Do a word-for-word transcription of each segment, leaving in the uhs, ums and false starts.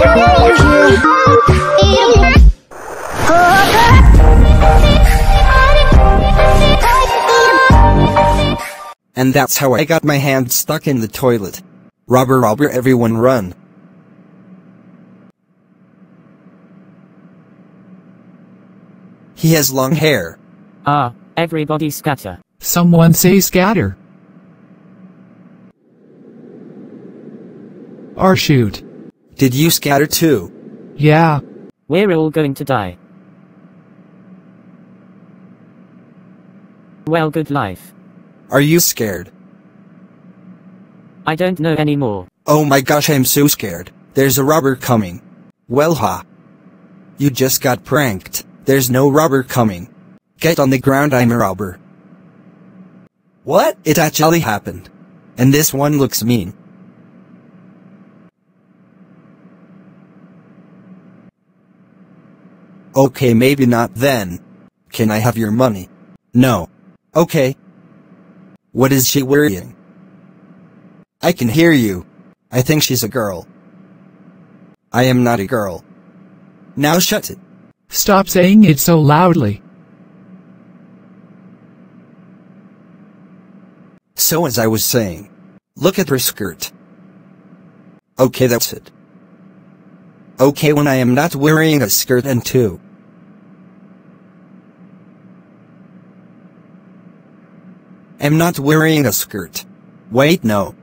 And that's how I got my hand stuck in the toilet. Robber, robber, everyone run. He has long hair. Ah, everybody scatter. Someone say scatter. Or shoot. Did you scatter too? Yeah. We're all going to die. Well, good life. Are you scared? I don't know anymore. Oh my gosh, I'm so scared. There's a robber coming. Well, ha. You just got pranked. There's no robber coming. Get on the ground, I'm a robber. What? It actually happened. And this one looks mean. Okay, maybe not then. Can I have your money? No. Okay. What is she wearing? I can hear you. I think she's a girl. I am not a girl. Now shut it. Stop saying it so loudly. So as I was saying, look at her skirt. Okay, that's it. Okay, when I am not wearing a skirt and two. I'm not wearing a skirt. Wait, no.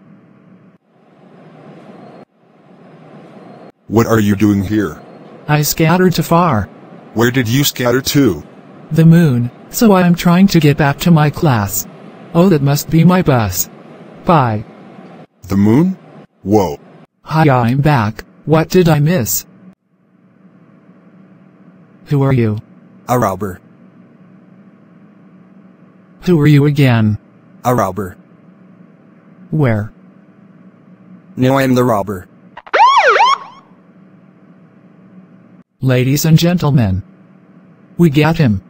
What are you doing here? I scattered too far. Where did you scatter to? The moon, so I am trying to get back to my class. Oh, that must be my bus. Bye. The moon? Whoa. Hi, I'm back. What did I miss? Who are you? A robber. Who are you again? A robber. Where? No, I'm the robber. Ladies and gentlemen, we got him.